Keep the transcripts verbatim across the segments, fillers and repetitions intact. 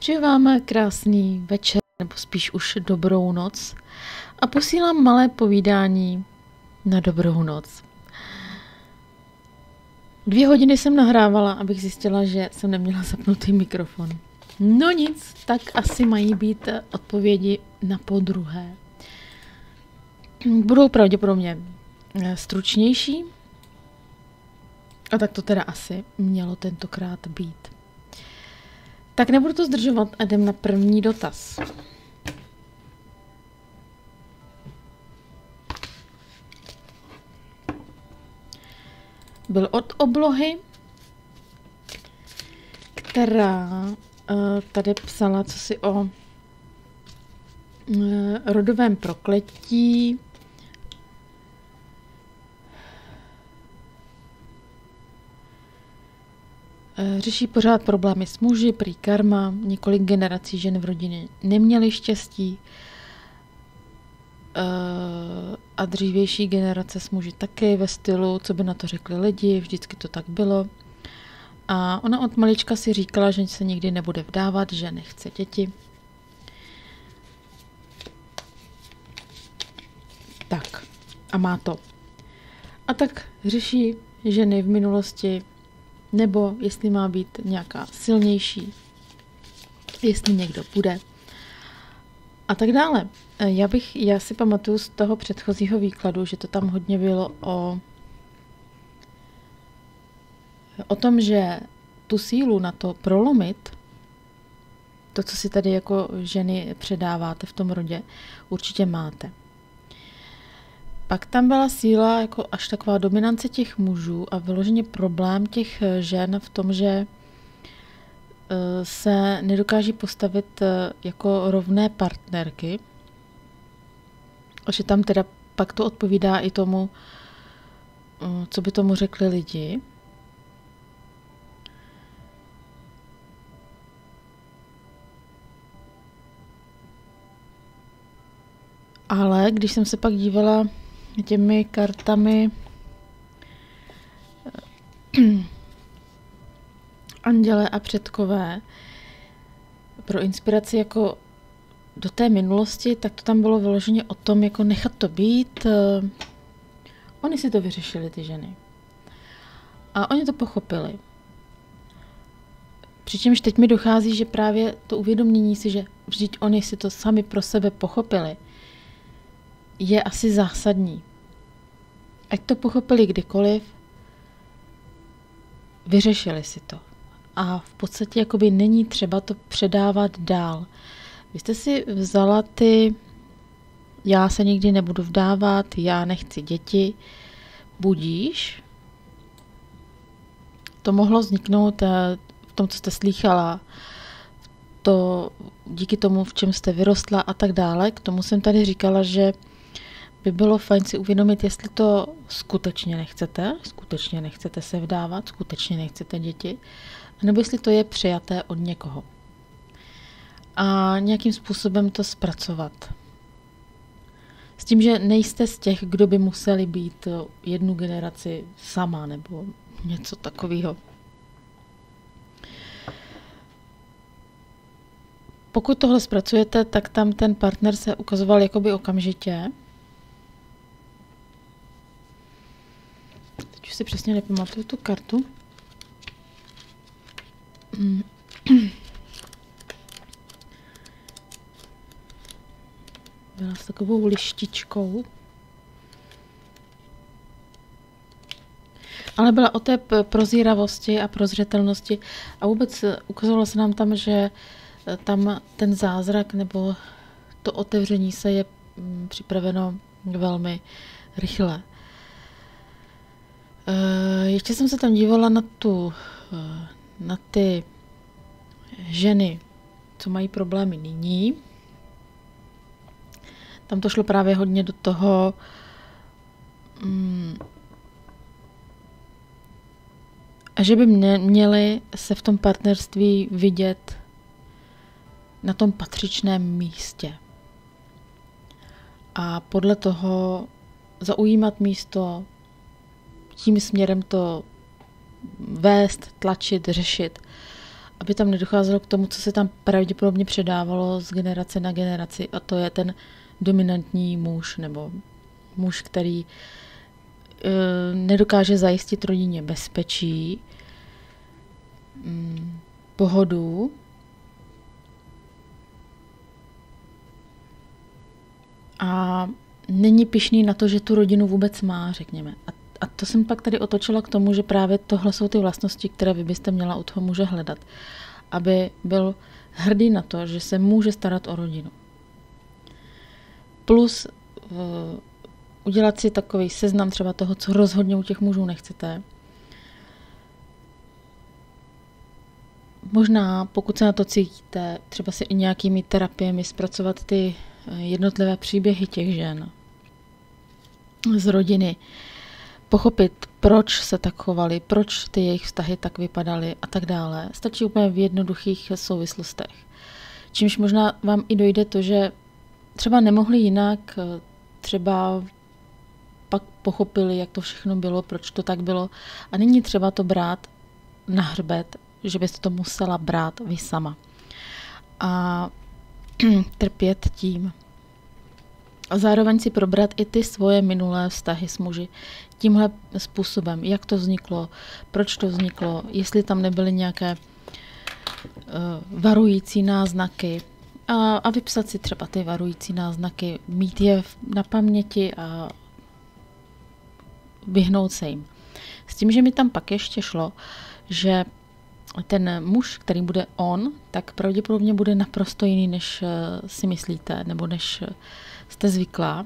Přeju vám krásný večer, nebo spíš už dobrou noc a posílám malé povídání na dobrou noc. Dvě hodiny jsem nahrávala, abych zjistila, že jsem neměla zapnutý mikrofon. No nic, tak asi mají být odpovědi na podruhé. Budou pravděpodobně stručnější, a tak to teda asi mělo tentokrát být. Tak nebudu to zdržovat a jdem na první dotaz. Byl od oblohy, která uh, tady psala cosi o uh, rodovém prokletí. Řeší pořád problémy s muži, prý karma, několik generací žen v rodině neměly štěstí a dřívější generace s muži taky ve stylu, co by na to řekli lidi, vždycky to tak bylo. A ona od malička si říkala, že se nikdy nebude vdávat, že nechce děti. Tak, a má to. A tak řeší ženy v minulosti, nebo jestli má být nějaká silnější, jestli někdo bude a tak dále. Já bych, já si pamatuju z toho předchozího výkladu, že to tam hodně bylo o, o tom, že tu sílu na to prolomit, to, co si tady jako ženy předáváte v tom rodě, určitě máte. Pak tam byla síla jako až taková dominance těch mužů a vyloženě problém těch žen v tom, že se nedokáží postavit jako rovné partnerky. A že tam teda pak to odpovídá i tomu, co by tomu řekli lidi. Ale když jsem se pak dívala těmi kartami anděle a předkové pro inspiraci jako do té minulosti, tak to tam bylo vyloženě o tom, jako nechat to být. Oni si to vyřešili, ty ženy. A oni to pochopili. Přičemž teď mi dochází, že právě to uvědomění si, že vždyť oni si to sami pro sebe pochopili, je asi zásadní. Ať to pochopili kdykoliv, vyřešili si to. A v podstatě jakoby není třeba to předávat dál. Vy jste si vzala ty, já se nikdy nebudu vdávat, já nechci děti, budíš. To mohlo vzniknout v tom, co jste slýchala, to díky tomu, v čem jste vyrostla a tak dále. K tomu jsem tady říkala, že by bylo fajn si uvědomit, jestli to skutečně nechcete, skutečně nechcete se vdávat, skutečně nechcete děti, nebo jestli to je přijaté od někoho. A nějakým způsobem to zpracovat. S tím, že nejste z těch, kdo by museli být jednu generaci sama, nebo něco takového. Pokud tohle zpracujete, tak tam ten partner se ukazoval jakoby okamžitě. Teď už si přesně nepamatuju tu kartu. Byla s takovou lištičkou. Ale byla o té prozíravosti a prozřetelnosti a vůbec ukazovalo se nám tam, že tam ten zázrak nebo to otevření se je připraveno velmi rychle. Ještě jsem se tam dívala na tu, na ty ženy, co mají problémy nyní. Tam to šlo právě hodně do toho, že by měli se v tom partnerství vidět na tom patřičném místě. A podle toho zaujímat místo, tím směrem to vést, tlačit, řešit aby tam nedocházelo k tomu, co se tam pravděpodobně předávalo z generace na generaci, a to je ten dominantní muž nebo muž, který e, nedokáže zajistit rodině bezpečí, mm, pohodu a není pyšný na to, že tu rodinu vůbec má, řekněme. A, a to jsem pak tady otočila k tomu, že právě tohle jsou ty vlastnosti, které vy byste měla u toho muže hledat. Aby byl hrdý na to, že se může starat o rodinu. Plus uh, udělat si takový seznam třeba toho, co rozhodně u těch mužů nechcete. Možná, pokud se na to cítíte, třeba si i nějakými terapiemi zpracovat ty jednotlivé příběhy těch žen z rodiny. Pochopit, proč se tak chovali, proč ty jejich vztahy tak vypadaly a tak dále. Stačí úplně v jednoduchých souvislostech. Čímž možná vám i dojde to, že třeba nemohli jinak, třeba pak pochopili, jak to všechno bylo, proč to tak bylo. A není třeba to brát na hřbet, že byste to musela brát vy sama. A trpět tím. A zároveň si probrat i ty svoje minulé vztahy s muži tímhle způsobem, jak to vzniklo, proč to vzniklo, jestli tam nebyly nějaké uh, varující náznaky a, a vypsat si třeba ty varující náznaky, mít je na paměti a vyhnout se jim. S tím, že mi tam pak ještě šlo, že ten muž, který bude on, tak pravděpodobně bude naprosto jiný, než si myslíte, nebo než jste zvyklá.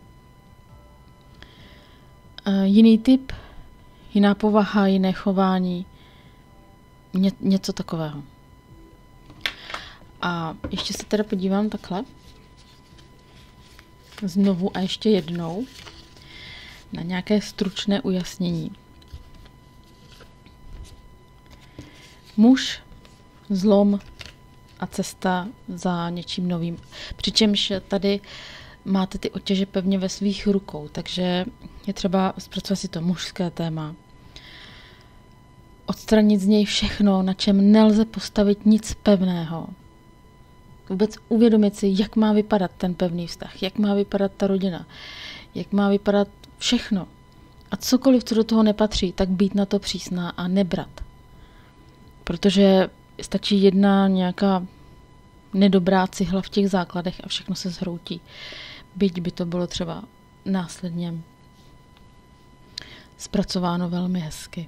Jiný typ, jiná povaha, jiné chování, ně, něco takového. A ještě se teda podívám takhle, znovu a ještě jednou, na nějaké stručné ujasnění. Muž, zlom a cesta za něčím novým. Přičemž tady máte ty otěže pevně ve svých rukou, takže je třeba zpracovat si to mužské téma. Odstranit z něj všechno, na čem nelze postavit nic pevného. Vůbec uvědomit si, jak má vypadat ten pevný vztah, jak má vypadat ta rodina, jak má vypadat všechno. A cokoliv, co do toho nepatří, tak být na to přísná a nebrat. Protože stačí jedna nějaká nedobrá cihla v těch základech a všechno se zhroutí. Byť by to bylo třeba následně zpracováno velmi hezky.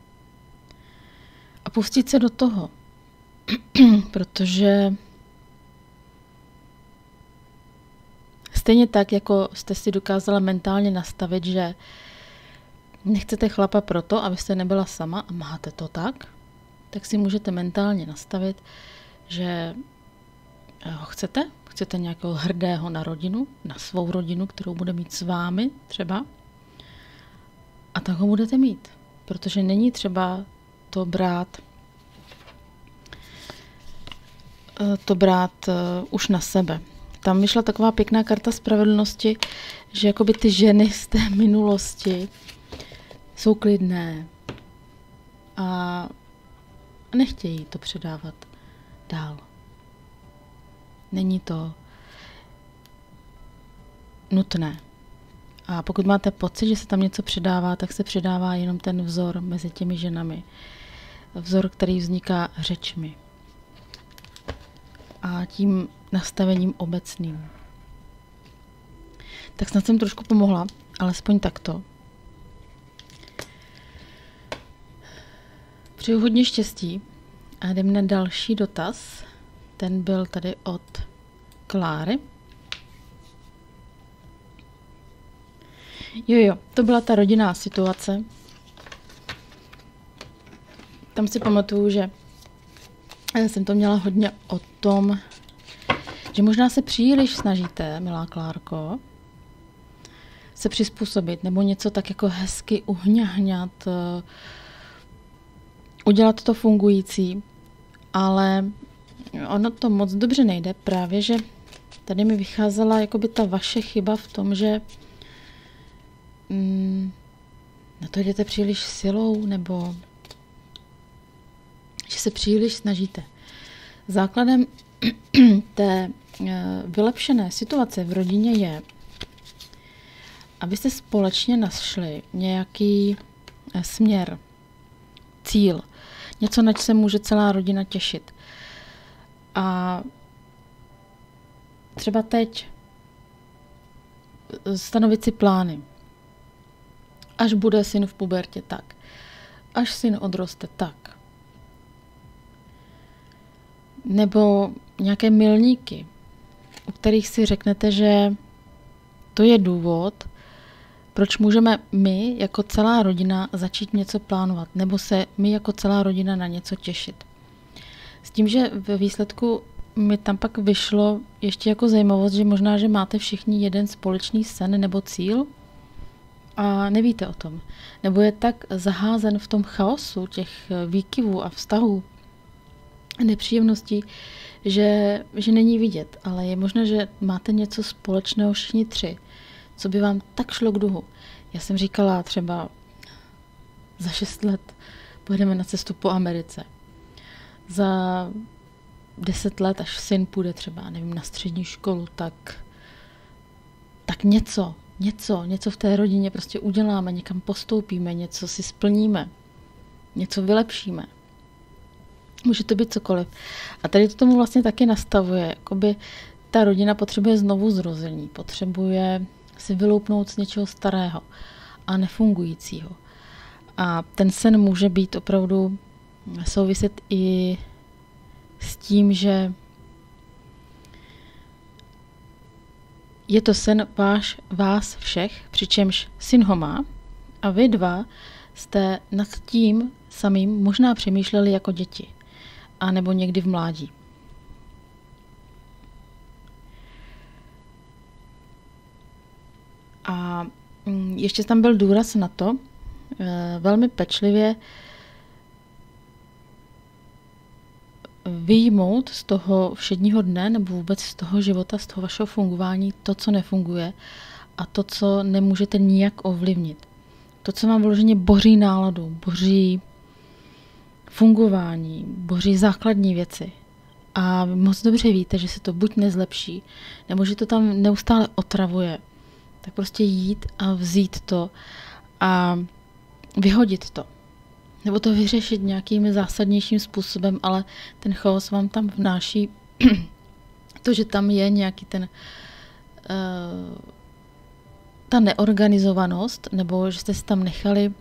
A pustit se do toho, protože stejně tak, jako jste si dokázala mentálně nastavit, že nechcete chlapa proto, abyste nebyla sama a máte to tak, tak si můžete mentálně nastavit, že ho chcete, chcete nějakého hrdého na rodinu, na svou rodinu, kterou bude mít s vámi třeba, a tak ho budete mít, protože není třeba to brát to brát uh, už na sebe. Tam vyšla taková pěkná karta spravedlnosti, že jakoby ty ženy z té minulosti jsou klidné a nechtějí to předávat dál. Není to nutné. A pokud máte pocit, že se tam něco předává, tak se předává jenom ten vzor mezi těmi ženami. Vzor, který vzniká řečmi. A tím nastavením obecným. Tak snad jsem trošku pomohla, alespoň takto. Přeju hodně štěstí a jdem na další dotaz. Ten byl tady od Kláry. Jo, jo, to byla ta rodinná situace. Tam si pamatuju, že jsem to měla hodně o tom, že možná se příliš snažíte, milá Klárko, se přizpůsobit nebo něco tak jako hezky uhňahňat, udělat to fungující, ale ono to moc dobře nejde, právě, že tady mi vycházela jakoby ta vaše chyba v tom, že mm, na to jdete příliš silou, nebo že že se příliš snažíte. Základem té vylepšené situace v rodině je, abyste společně našli nějaký směr, cíl, něco, nač se může celá rodina těšit. A třeba teď stanovit si plány. Až bude syn v pubertě, tak. Až syn odroste, tak. Nebo nějaké milníky, u kterých si řeknete, že to je důvod, proč můžeme my jako celá rodina začít něco plánovat, nebo se my jako celá rodina na něco těšit. S tím, že ve výsledku mi tam pak vyšlo ještě jako zajímavost, že možná, že máte všichni jeden společný sen nebo cíl a nevíte o tom. Nebo je tak zaházen v tom chaosu těch výkyvů a vztahů a nepříjemností, že, že není vidět. Ale je možné, že máte něco společného všichni tři, co by vám tak šlo k duhu. Já jsem říkala třeba za šest let pojedeme na cestu po Americe. Za deset let, až syn půjde třeba, nevím, na střední školu, tak, tak něco, něco, něco v té rodině prostě uděláme, někam postoupíme, něco si splníme, něco vylepšíme. Může to být cokoliv. A tady to tomu vlastně taky nastavuje, jakoby ta rodina potřebuje znovu zrození, potřebuje si vyloupnout z něčeho starého a nefungujícího. A ten sen může být opravdu souviset i s tím, že je to sen váš, vás všech, přičemž syn ho má a vy dva jste nad tím samým možná přemýšleli jako děti, a nebo někdy v mládí. A ještě tam byl důraz na to, velmi pečlivě vyjmout z toho všedního dne nebo vůbec z toho života, z toho vašeho fungování to, co nefunguje a to, co nemůžete nijak ovlivnit. To, co vám vyloženě boří náladu, boří fungování, boří základní věci. A vy moc dobře víte, že se to buď nezlepší, nebo že to tam neustále otravuje. Tak prostě jít a vzít to a vyhodit to. Nebo to vyřešit nějakým zásadnějším způsobem, ale ten chaos vám tam vnáší to, že tam je nějaký ten uh, ta neorganizovanost, nebo že jste si tam nechali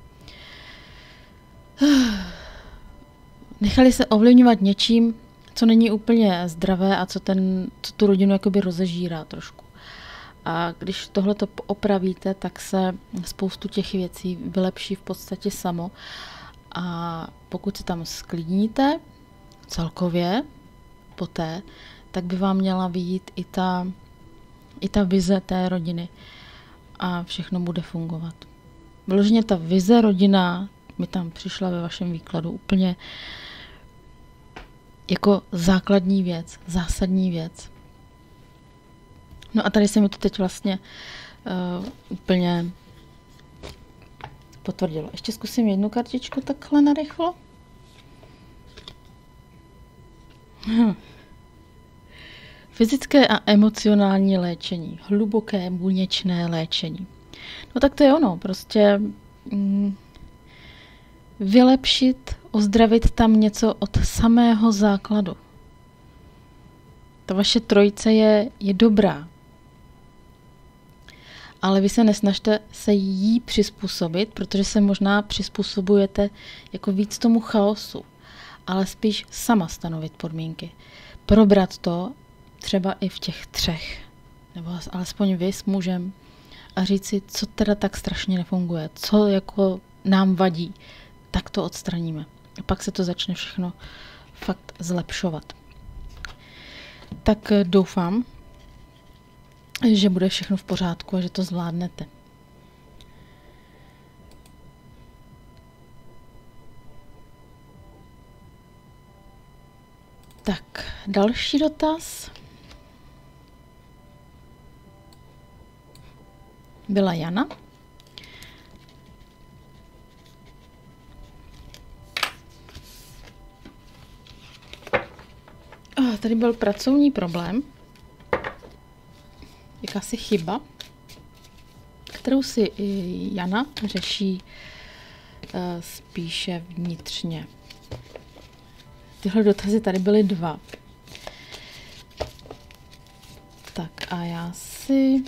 uh, nechali se ovlivňovat něčím, co není úplně zdravé a co, ten, co tu rodinu jakoby rozežírá trošku. A když tohle to opravíte, tak se spoustu těch věcí vylepší v podstatě samo. A pokud se tam sklidníte celkově poté, tak by vám měla vyjít i ta, i ta vize té rodiny a všechno bude fungovat. Vyloženě ta vize rodina mi tam přišla ve vašem výkladu úplně jako základní věc, zásadní věc. No a tady se mi to teď vlastně uh, úplně potvrdilo. Ještě zkusím jednu kartičku takhle narychlo. Hm. Fyzické a emocionální léčení. Hluboké buněčné léčení. No tak to je ono. Prostě mm, vylepšit, ozdravit tam něco od samého základu. Ta vaše trojice je, je dobrá. Ale vy se nesnažte se jí přizpůsobit, protože se možná přizpůsobujete jako víc tomu chaosu, ale spíš sama stanovit podmínky. Probrat to třeba i v těch třech, nebo alespoň vy s mužem a říct si, co teda tak strašně nefunguje, co jako nám vadí, tak to odstraníme. A pak se to začne všechno fakt zlepšovat. Tak doufám, že bude všechno v pořádku a že to zvládnete. Tak, další dotaz byla Jana. tady byl pracovní problém, jakási chyba, kterou si Jana řeší uh, spíše vnitřně. Tyhle dotazy tady byly dva. Tak a já si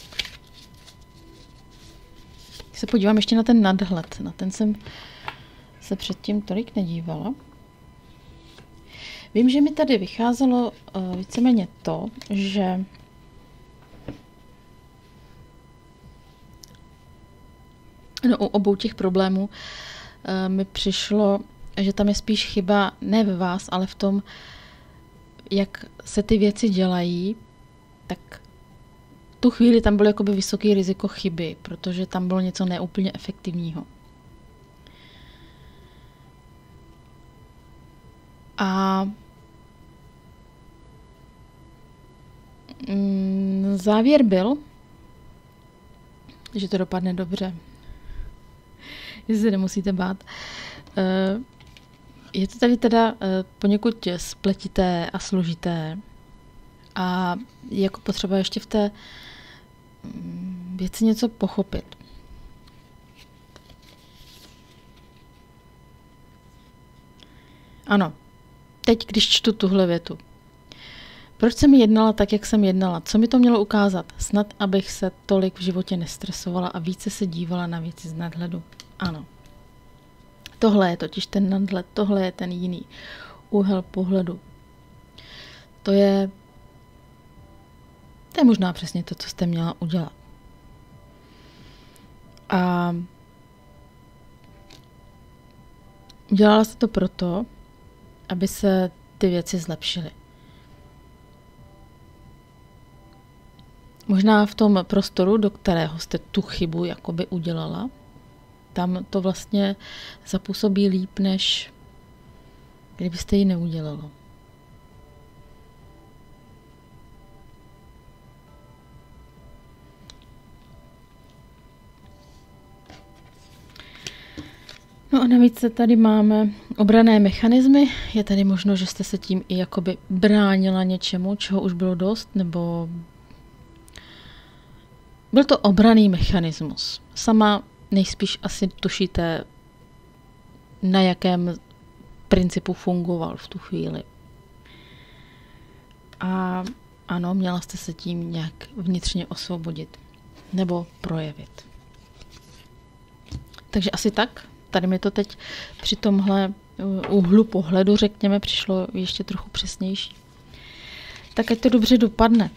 se podívám ještě na ten nadhled. Na ten jsem se předtím tolik nedívala. Vím, že mi tady vycházelo uh, víceméně to, že no, u obou těch problémů uh, mi přišlo, že tam je spíš chyba ne ve vás, ale v tom, jak se ty věci dělají, tak tu chvíli tam bylo jakoby vysoký riziko chyby, protože tam bylo něco neúplně efektivního. A mm, závěr byl, že to dopadne dobře. Že se nemusíte bát. Je to tady teda poněkud spletité a složité. A je jako potřeba ještě v té věci něco pochopit. Ano, teď, když čtu tuhle větu. Proč jsem jednala tak, jak jsem jednala? Co mi to mělo ukázat? Snad, abych se tolik v životě nestresovala a více se dívala na věci z nadhledu. Ano. Tohle je totiž ten nadhled, tohle je ten jiný úhel pohledu. To je, to je možná přesně to, co jste měla udělat. A udělala jste to proto, aby se ty věci zlepšily. Možná v tom prostoru, do kterého jste tu chybu jakoby udělala, tam to vlastně zapůsobí líp, než kdybyste ji neudělala. No a navíc tady máme obranné mechanismy. Je tady možno, že jste se tím i jakoby bránila něčemu, čeho už bylo dost, nebo byl to obranný mechanismus. Sama nejspíš asi tušíte, na jakém principu fungoval v tu chvíli. A ano, měla jste se tím nějak vnitřně osvobodit nebo projevit. Takže asi tak. Tady mi to teď při tomhle úhlu pohledu, řekněme, přišlo ještě trochu přesnější. Tak ať to dobře dopadne.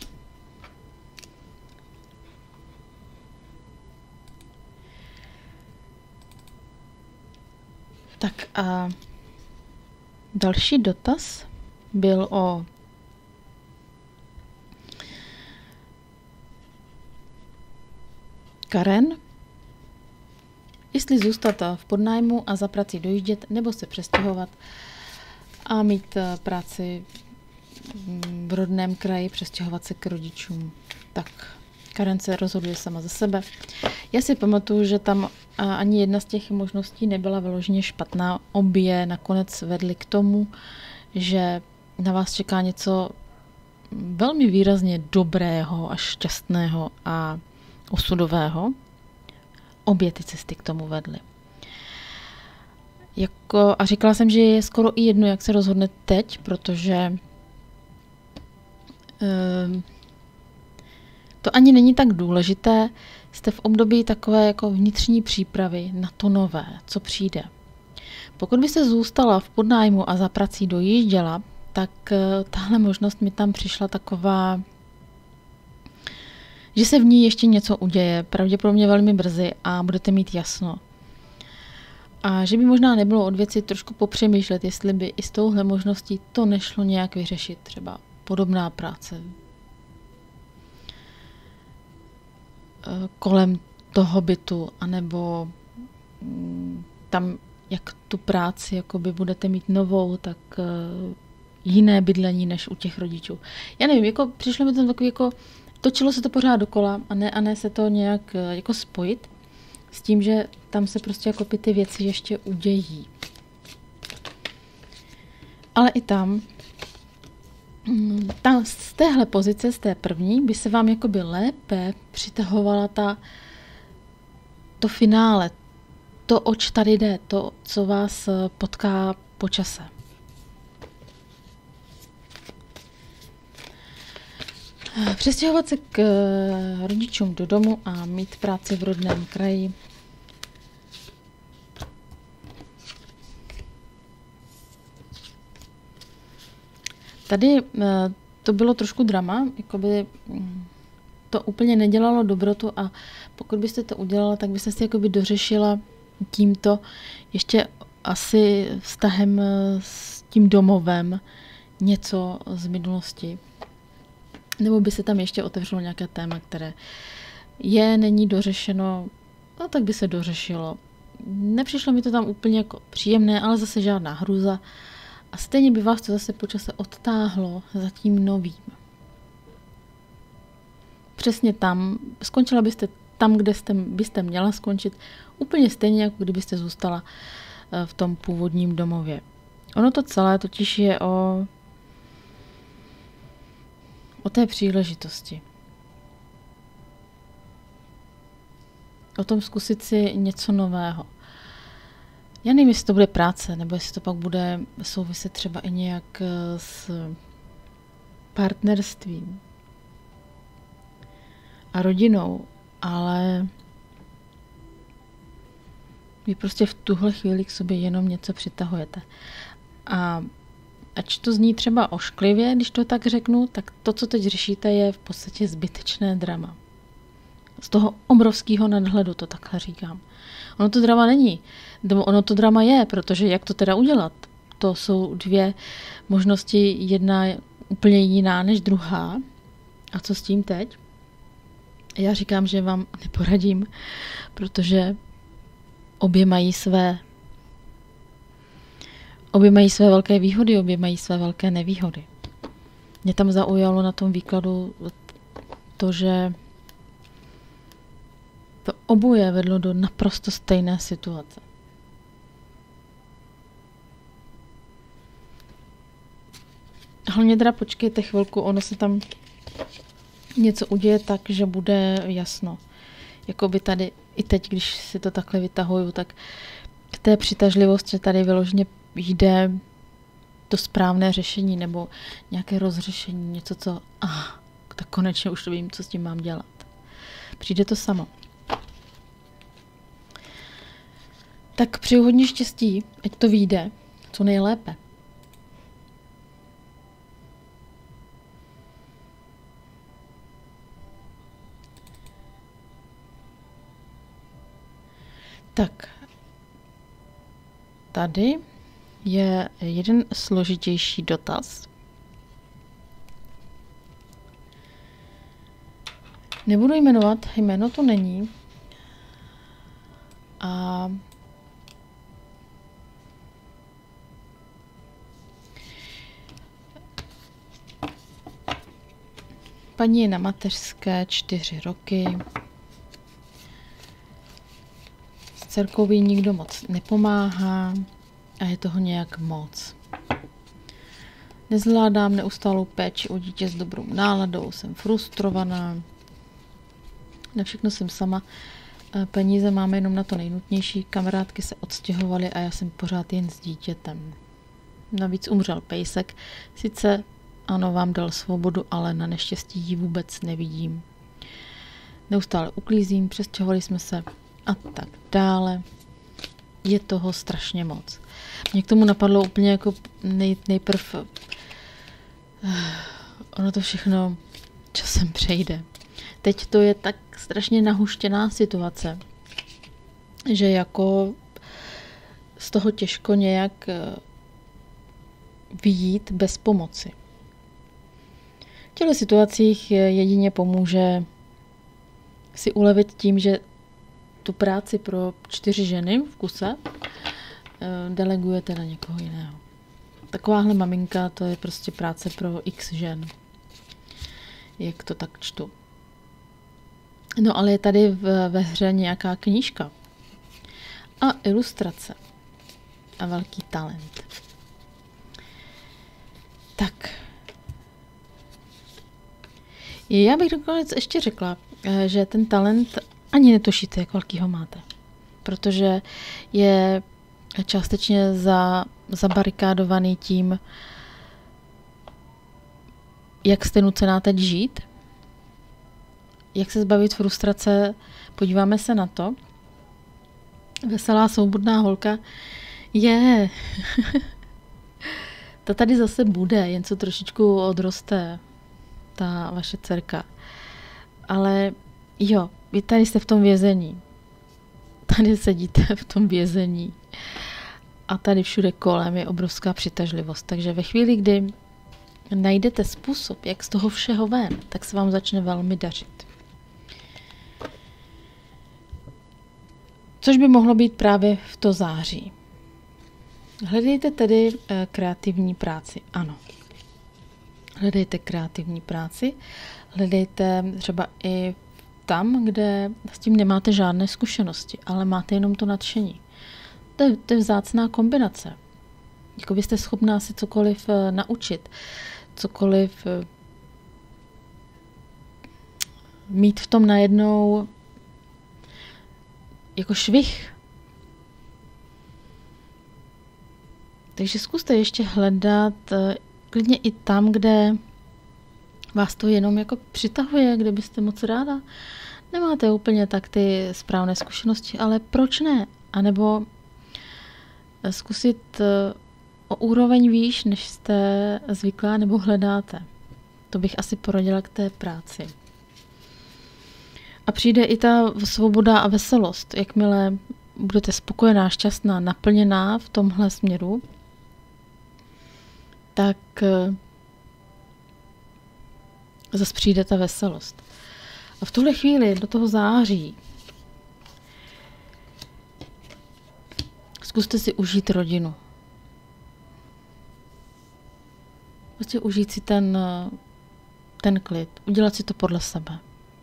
Tak a další dotaz byl o Karen. Jestli zůstat v podnájmu a za prací dojíždět, nebo se přestěhovat a mít práci v rodném kraji, přestěhovat se k rodičům. Tak Karen se rozhoduje sama za sebe. Já si pamatuju, že tam ani jedna z těch možností nebyla vyloženě špatná. Obě nakonec vedly k tomu, že na vás čeká něco velmi výrazně dobrého a šťastného a osudového. Obě ty cesty k tomu vedly. Jako, a říkala jsem, že je skoro i jedno, jak se rozhodne teď, protože um, to ani není tak důležité. Jste v období takové jako vnitřní přípravy na to nové, co přijde. Pokud byste zůstala v podnájmu a za prací dojížděla, tak tahle možnost mi tam přišla taková, že se v ní ještě něco uděje, pravděpodobně velmi brzy a budete mít jasno. A že by možná nebylo od věci trošku popřemýšlet, jestli by i s touhle možností to nešlo nějak vyřešit, třeba podobná práce kolem toho bytu, anebo tam, jak tu práci jakoby budete mít novou, tak jiné bydlení než u těch rodičů. Já nevím, jako přišlo mi to takový jako točilo se to pořád dokola a ne, a ne se to nějak jako spojit s tím, že tam se prostě jako ty věci ještě udějí. Ale i tam Ta, z téhle pozice, z té první, by se vám jakoby lépe přitahovala ta, to finále, to, oč tady jde, to, co vás potká po čase. Přestěhovat se k rodičům do domu a mít práci v rodném kraji. Tady to bylo trošku drama, jakoby to úplně nedělalo dobrotu a pokud byste to udělala, tak byste si jakoby dořešila tímto ještě asi vztahem s tím domovem něco z minulosti. Nebo by se tam ještě otevřelo nějaké téma, které je, není dořešeno, no tak by se dořešilo. Nepřišlo mi to tam úplně jako příjemné, ale zase žádná hrůza. A stejně by vás to zase po čase odtáhlo za tím novým. Přesně tam, skončila byste tam, kde jste, byste měla skončit, úplně stejně, jako kdybyste zůstala v tom původním domově. Ono to celé totiž je o, o té příležitosti. O tom zkusit si něco nového. Já nevím, jestli to bude práce, nebo jestli to pak bude souviset třeba i nějak s partnerstvím a rodinou, ale vy prostě v tuhle chvíli k sobě jenom něco přitahujete. A ač to zní třeba ošklivě, když to tak řeknu, tak to, co teď řešíte, je v podstatě zbytečné drama. Z toho obrovského nadhledu to takhle říkám. Ono to drama není. Ono to drama je, protože jak to teda udělat? To jsou dvě možnosti, jedna je úplně jiná než druhá. A co s tím teď? Já říkám, že vám neporadím, protože obě mají své obě mají své velké výhody, obě mají své velké nevýhody. Mě tam zaujalo na tom výkladu to, že to oboje vedlo do naprosto stejné situace. Hlavně teda počkejte chvilku, ono se tam něco uděje tak, že bude jasno. Jakoby tady i teď, když si to takhle vytahuju, tak k té přitažlivosti tady vyloženě jde to správné řešení nebo nějaké rozřešení, něco, co ah, tak konečně už to vím, co s tím mám dělat. Přijde to samo. Tak přeju hodně štěstí, ať to vyjde co nejlépe. Tak, tady je jeden složitější dotaz. Nebudu jmenovat, jméno to není. A paní je na mateřské čtyři roky. S dcerkou jí nikdo moc nepomáhá a je toho nějak moc. Nezvládám neustálou péči o dítě s dobrou náladou, jsem frustrovaná. Na všechno jsem sama. Peníze máme jenom na to nejnutnější. Kamarádky se odstěhovaly a já jsem pořád jen s dítětem. Navíc umřel pejsek. Sice ano, vám dal svobodu, ale na neštěstí ji vůbec nevidím. Neustále uklízím, přestěhovali jsme se a tak dále. Je toho strašně moc. Mě k tomu napadlo úplně jako nej, nejprv ono to všechno časem přejde. Teď to je tak strašně nahuštěná situace, že jako z toho těžko nějak vyjít bez pomoci. V těchto situacích jedině pomůže si ulevit tím, že tu práci pro čtyři ženy v kuse delegujete na někoho jiného. Takováhle maminka, to je prostě práce pro x žen. Jak to tak čtu. No ale je tady v, ve hře nějaká knížka. A ilustrace. A velký talent. Tak. Já bych dokonce ještě řekla, že ten talent ani netušíte, jak velký ho máte. Protože je částečně za, zabarikádovaný tím, jak jste nucená teď žít, jak se zbavit frustrace. Podíváme se na to. Veselá, svobodná holka je... Ta tady zase bude, jen co trošičku odroste ta vaše dcerka. Ale jo, vy tady jste v tom vězení. Tady sedíte v tom vězení. A tady všude kolem je obrovská přitažlivost. Takže ve chvíli, kdy najdete způsob, jak z toho všeho ven, tak se vám začne velmi dařit. Což by mohlo být právě v to září. Hledejte tedy e, kreativní práci. Ano. Hledejte kreativní práci. Hledejte třeba i tam, kde s tím nemáte žádné zkušenosti, ale máte jenom to nadšení. To je, to je vzácná kombinace. Jako vy jste schopná si cokoliv e, naučit, cokoliv e, mít v tom najednou jako švih. Takže zkuste ještě hledat klidně i tam, kde vás to jenom jako přitahuje, kde byste moc ráda. Nemáte úplně tak ty správné zkušenosti, ale proč ne? A nebo zkusit o úroveň výš, než jste zvyklá nebo hledáte. To bych asi poradila k té práci. A přijde i ta svoboda a veselost. Jakmile budete spokojená, šťastná, naplněná v tomhle směru, tak zase přijde ta veselost. A v tuhle chvíli, do toho září, zkuste si užít rodinu. Prostě užít si ten, ten klid. Udělat si to podle sebe.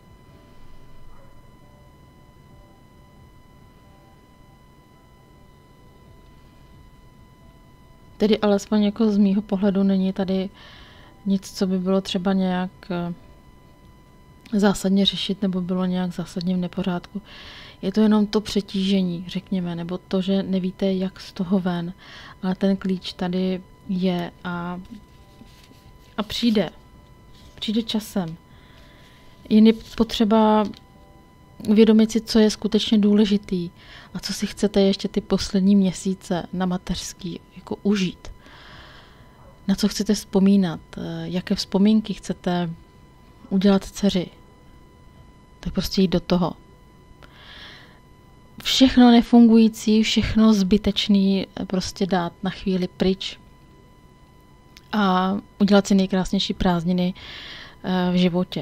Tedy alespoň jako z mýho pohledu není tady nic, co by bylo třeba nějak zásadně řešit nebo bylo nějak zásadně v nepořádku. Je to jenom to přetížení, řekněme, nebo to, že nevíte, jak z toho ven, ale ten klíč tady je a, a přijde. Přijde časem. Jen je potřeba uvědomit si, co je skutečně důležitý a co si chcete ještě ty poslední měsíce na mateřský jako užít. Na co chcete vzpomínat, jaké vzpomínky chcete udělat dceři. Tak prostě jít do toho. Všechno nefungující, všechno zbytečný prostě dát na chvíli pryč a udělat si nejkrásnější prázdniny v životě.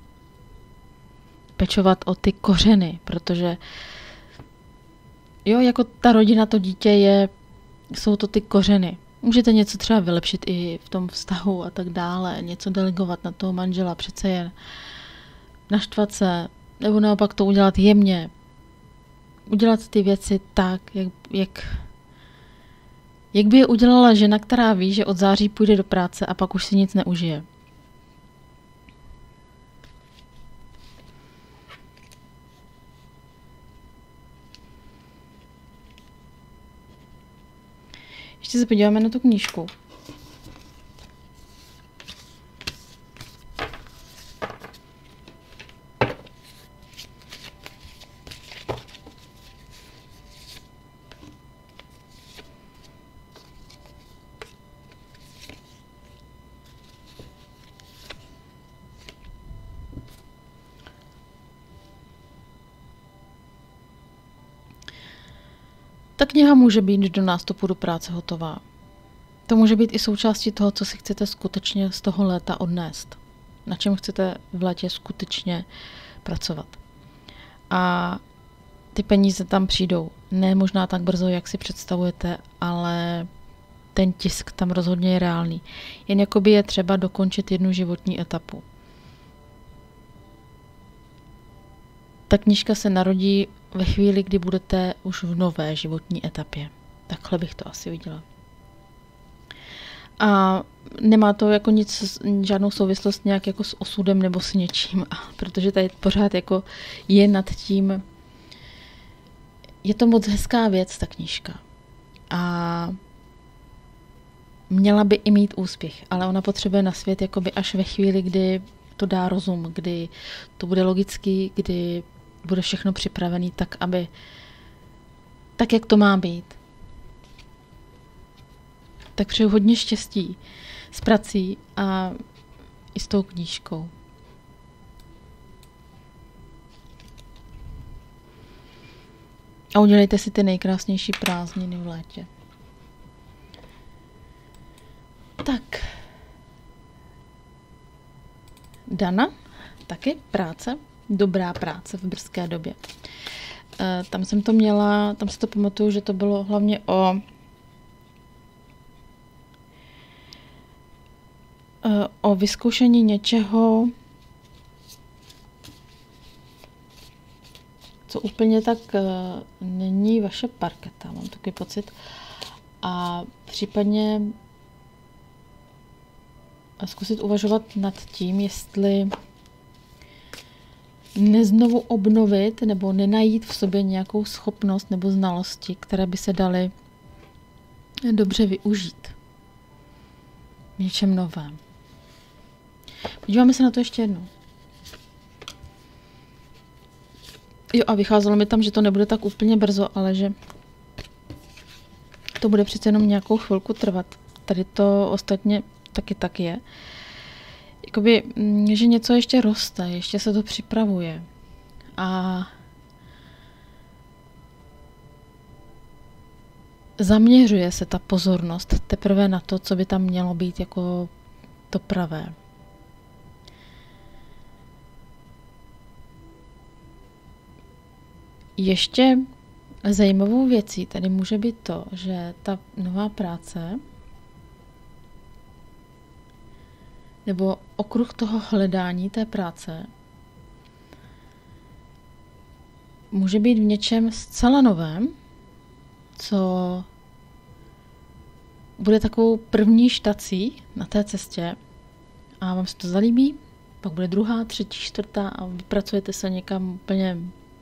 Pečovat o ty kořeny, protože jo, jako ta rodina, to dítě je, jsou to ty kořeny. Můžete něco třeba vylepšit i v tom vztahu a tak dále, něco delegovat na toho manžela, přece jen naštvat se, nebo naopak to udělat jemně. Udělat ty věci tak, jak, jak, jak by je udělala žena, která ví, že od září půjde do práce a pak už si nic neužije. Ještě se podíváme na tu knížku. Ta kniha může být do nástupu do práce hotová. To může být i součástí toho, co si chcete skutečně z toho léta odnést. Na čem chcete v létě skutečně pracovat. A ty peníze tam přijdou. Ne možná tak brzo, jak si představujete, ale ten tisk tam rozhodně je reálný. Jen jakoby je třeba dokončit jednu životní etapu. Ta knížka se narodí ve chvíli, kdy budete už v nové životní etapě. Takhle bych to asi viděla. A nemá to jako nic, žádnou souvislost nějak jako s osudem nebo s něčím, protože tady pořád jako je nad tím. Je to moc hezká věc, ta knížka. A měla by i mít úspěch, ale ona potřebuje na svět jakoby až ve chvíli, kdy to dá rozum, kdy to bude logický, kdy bude všechno připravený tak, aby tak, jak to má být. Tak přeju hodně štěstí s prací a i s tou knížkou. A udělejte si ty nejkrásnější prázdniny v létě. Tak. Dana, taky práce, dobrá práce v brzké době. E, tam jsem to měla, tam si to pamatuju, že to bylo hlavně o e, o vyzkoušení něčeho, co úplně tak e, není vaše parketa, mám takový pocit. A případně a zkusit uvažovat nad tím, jestli neznovu obnovit nebo nenajít v sobě nějakou schopnost nebo znalosti, které by se daly dobře využít v něčem novém. Podíváme se na to ještě jednou. Jo, a vycházelo mi tam, že to nebude tak úplně brzo, ale že to bude přece jenom nějakou chvilku trvat. Tady to ostatně taky tak je. Jakoby, že něco ještě roste, ještě se to připravuje. A zaměřuje se ta pozornost teprve na to, co by tam mělo být jako to pravé. Ještě zajímavou věcí tady může být to, že ta nová práce nebo okruh toho hledání té práce může být v něčem zcela novém, co bude takovou první štací na té cestě a vám se to zalíbí, pak bude druhá, třetí, čtvrtá a vypracujete se někam úplně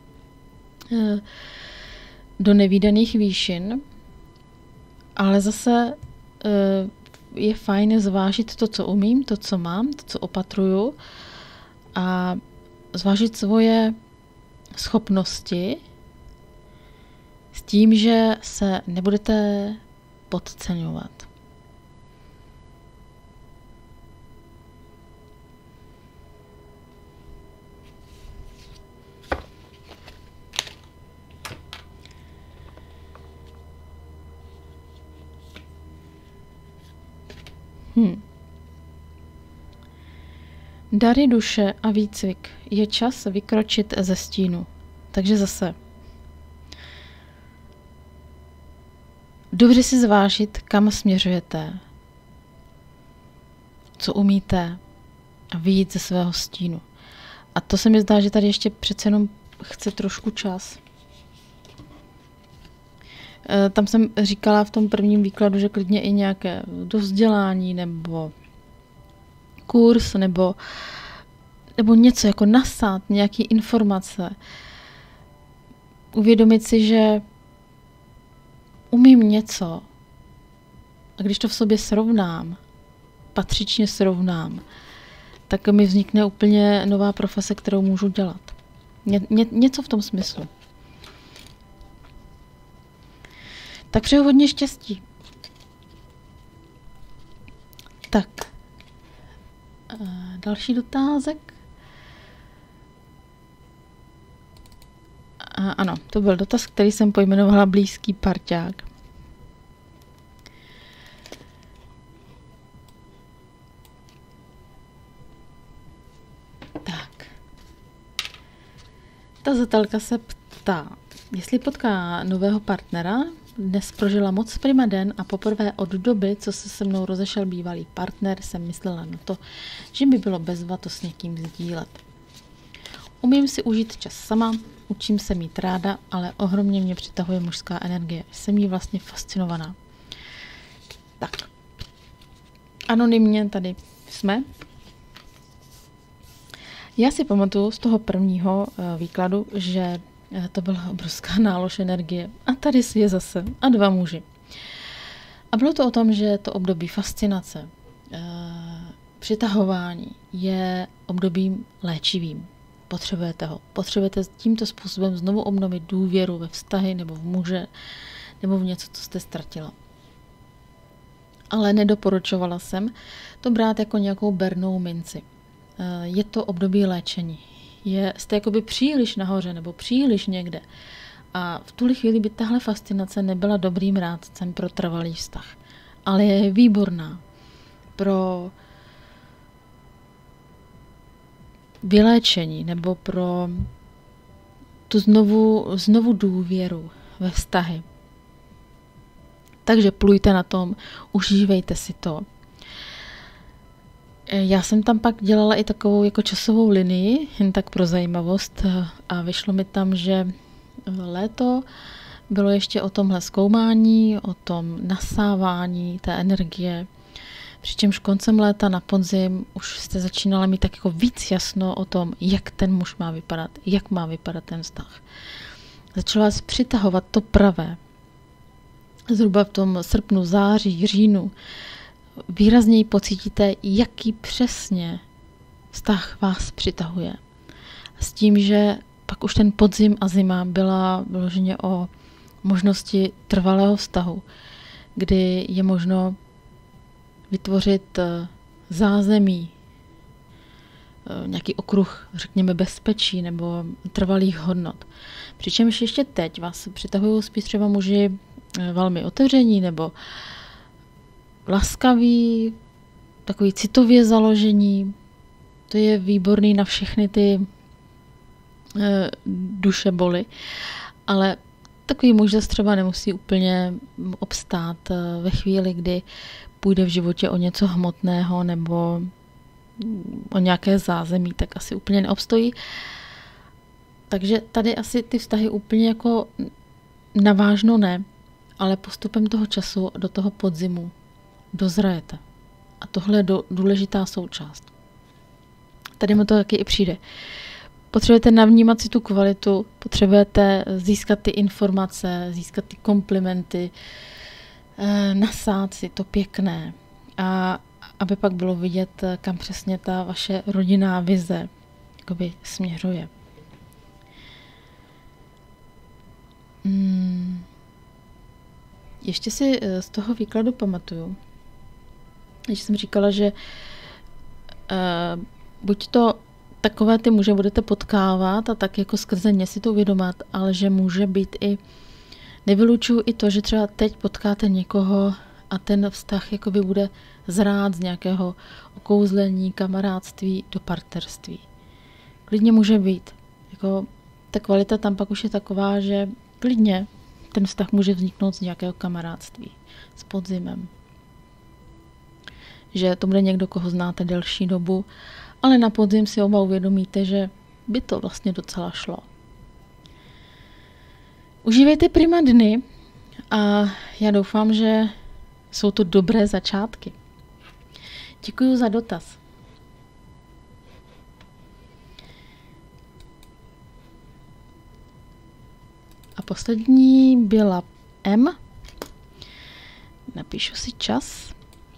do nevídaných výšin, ale zase je fajn zvážit to, co umím, to, co mám, to, co opatruju a zvážit svoje schopnosti s tím, že se nebudete podceňovat. Hmm. Dary duše a výcvik. Je čas vykročit ze stínu. Takže zase. Dobře si zvážit, kam směřujete, co umíte a vyjít ze svého stínu. A to se mi zdá, že tady ještě přece jenom chce trošku čas. Tam jsem říkala v tom prvním výkladu, že klidně i nějaké dovzdělání nebo kurz nebo, nebo něco jako nasát, nějaké informace. Uvědomit si, že umím něco a když to v sobě srovnám, patřičně srovnám, tak mi vznikne úplně nová profese, kterou můžu dělat. Ně, ně, něco v tom smyslu. Tak přeju hodně štěstí. Tak. Další dotázek. A ano, to byl dotaz, který jsem pojmenovala blízký parťák. Tak. Ta zatelka se ptá, jestli potká nového partnera. Dnes prožila moc prima den a poprvé od doby, co se se mnou rozešel bývalý partner, jsem myslela na to, že by bylo bezva to s někým sdílet. Umím si užít čas sama, učím se mít ráda, ale ohromně mě přitahuje mužská energie. Jsem jí vlastně fascinovaná. Tak. anonymně tady jsme. Já si pamatuju z toho prvního výkladu, že to byla obrovská nálož energie. A tady si je zase. A dva muži. A bylo to o tom, že to období fascinace, přitahování je obdobím léčivým. Potřebujete ho. Potřebujete tímto způsobem znovu obnovit důvěru ve vztahy nebo v muže nebo v něco, co jste ztratila. Ale nedoporučovala jsem to brát jako nějakou bernou minci. Je to období léčení. Je, jste jakoby příliš nahoře nebo příliš někde. A v tuhle chvíli by tahle fascinace nebyla dobrým rádcem pro trvalý vztah. Ale je výborná pro vyléčení nebo pro tu znovu, znovu důvěru ve vztahy. Takže plujte na tom, užívejte si to. Já jsem tam pak dělala i takovou jako časovou linii, jen tak pro zajímavost, a vyšlo mi tam, že léto bylo ještě o tomhle zkoumání, o tom nasávání té energie, přičemž koncem léta na podzim už jste začínala mít tak jako víc jasno o tom, jak ten muž má vypadat, jak má vypadat ten vztah. Začalo vás přitahovat to pravé. Zhruba v tom srpnu, září, říjnu výrazněji pocítíte, jaký přesně vztah vás přitahuje. S tím, že pak už ten podzim a zima byla vyloženě o možnosti trvalého vztahu, kdy je možno vytvořit zázemí, nějaký okruh, řekněme, bezpečí nebo trvalých hodnot. Přičemž ještě teď vás přitahují spíš třeba muži velmi otevření nebo laskaví, takový citově založení. To je výborný na všechny ty e, duše boly. Ale takový muž zase třeba nemusí úplně obstát e, ve chvíli, kdy půjde v životě o něco hmotného nebo o nějaké zázemí, tak asi úplně neobstojí. Takže tady asi ty vztahy úplně jako navážno ne, ale postupem toho času do toho podzimu dozrajete. A tohle je do, důležitá součást. Tady mu to taky i přijde. Potřebujete navnímat si tu kvalitu, potřebujete získat ty informace, získat ty komplimenty, eh, nasát si to pěkné. A aby pak bylo vidět, kam přesně ta vaše rodinná vize jakoby směřuje. Hmm. Ještě si z toho výkladu pamatuju, když jsem říkala, že uh, buď to takové ty muže budete potkávat a tak jako skrze ně si to uvědomat, ale že může být i, nevylučuju i to, že třeba teď potkáte někoho a ten vztah jakoby bude zrát z nějakého okouzlení, kamarádství do partnerství. Klidně může být. Jako, ta kvalita tam pak už je taková, že klidně ten vztah může vzniknout z nějakého kamarádství s podzimem. Že to bude někdo, koho znáte delší dobu, ale na podzim si oba uvědomíte, že by to vlastně docela šlo. Užívejte prima dny a já doufám, že jsou to dobré začátky. Děkuji za dotaz. A poslední byla M. Napíšu si čas.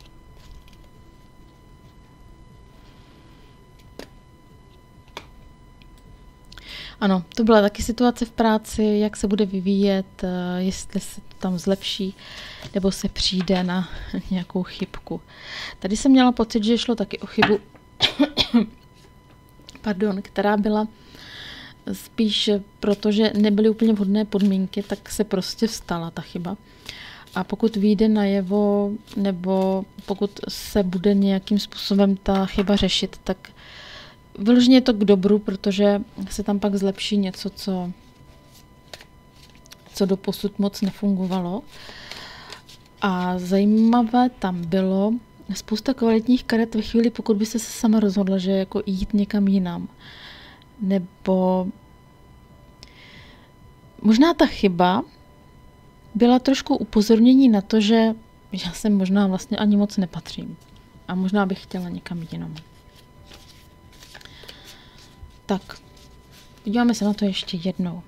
Ano, to byla taky situace v práci, jak se bude vyvíjet, jestli se to tam zlepší, nebo se přijde na nějakou chybku. Tady jsem měla pocit, že šlo taky o chybu, pardon, která byla spíš proto, že nebyly úplně vhodné podmínky, tak se prostě vstala ta chyba. A pokud vyjde najevo, nebo pokud se bude nějakým způsobem ta chyba řešit, tak vyloženě je to k dobru, protože se tam pak zlepší něco, co, co doposud moc nefungovalo. A zajímavé tam bylo spousta kvalitních karet ve chvíli, pokud by se sama rozhodla, že jako jít někam jinam. Nebo možná ta chyba byla trošku upozornění na to, že já sem možná vlastně ani moc nepatřím. a možná bych chtěla někam jinam. Tak, podíváme se na to ještě jednou.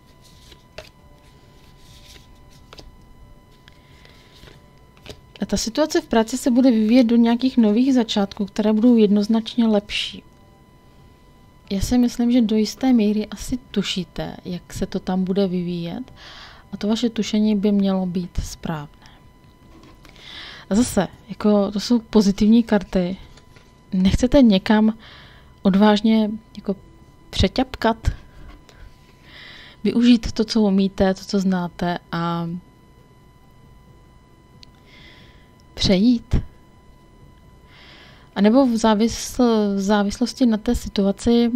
A ta situace v práci se bude vyvíjet do nějakých nových začátků, které budou jednoznačně lepší. Já si myslím, že do jisté míry asi tušíte, jak se to tam bude vyvíjet, a to vaše tušení by mělo být správné. A zase, jako to jsou pozitivní karty. Nechcete někam odvážně jako přeťapkat, využít to, co umíte, to, co znáte, a přejít. A nebo v, závisl, v závislosti na té situaci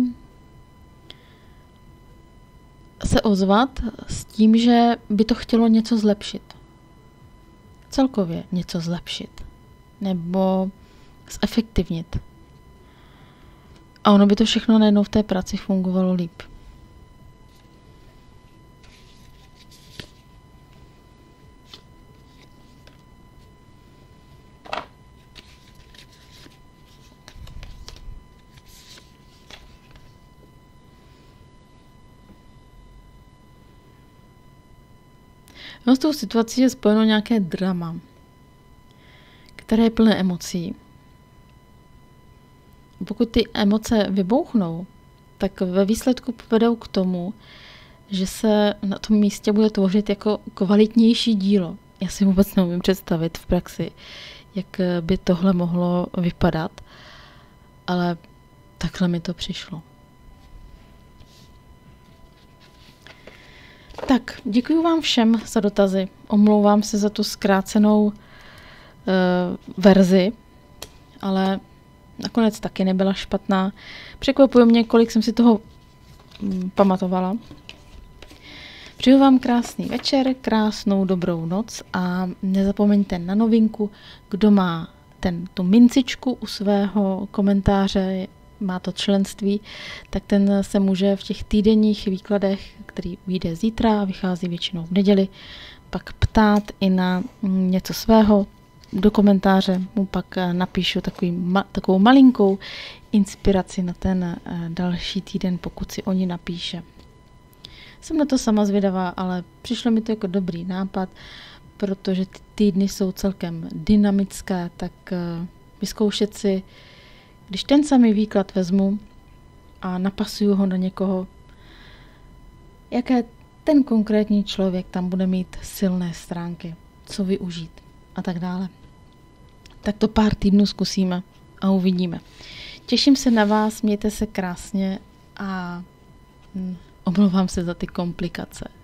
se ozvat s tím, že by to chtělo něco zlepšit. Celkově něco zlepšit. Nebo zefektivnit. A ono by to všechno najednou v té práci fungovalo líp. No, s tou situací je spojeno nějaké drama, které je plné emocí. Pokud ty emoce vybouchnou, tak ve výsledku povedou k tomu, že se na tom místě bude tvořit jako kvalitnější dílo. Já si vůbec neumím představit v praxi, jak by tohle mohlo vypadat, ale takhle mi to přišlo. Tak, děkuji vám všem za dotazy. Omlouvám se za tu zkrácenou uh, verzi, ale nakonec taky nebyla špatná. Překvapuje mě, kolik jsem si toho um, pamatovala. Přeju vám krásný večer, krásnou dobrou noc a nezapomeňte na novinku, kdo má ten, tu mincičku u svého komentáře, má to členství, tak ten se může v těch týdenních výkladech, který vyjde zítra, vychází většinou v neděli, pak ptát i na něco svého. Do komentáře mu pak napíšu takový, ma, takovou malinkou inspiraci na ten další týden, pokud si oni napíše. Jsem na to sama zvědavá, ale přišlo mi to jako dobrý nápad, protože ty týdny jsou celkem dynamické, tak vyzkoušet si, když ten samý výklad vezmu a napasuju ho na někoho, jaké ten konkrétní člověk tam bude mít silné stránky, co využít a tak dále. Tak to pár týdnů zkusíme a uvidíme. Těším se na vás, mějte se krásně a omlouvám se za ty komplikace.